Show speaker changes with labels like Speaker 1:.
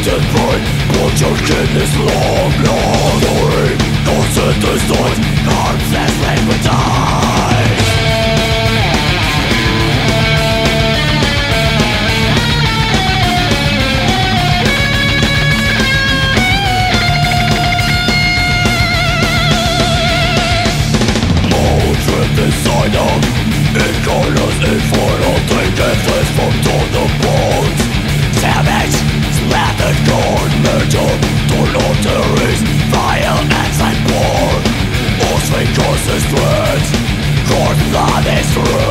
Speaker 1: and brain, put your kidneys long, long. Goes in the night, heartless liquid dies. Inside of incarnate infernal, taking flesh from the bones. Savage, slathered corn, metal, torn arteries, violence and war. All sweet causes threats, corn blood is red.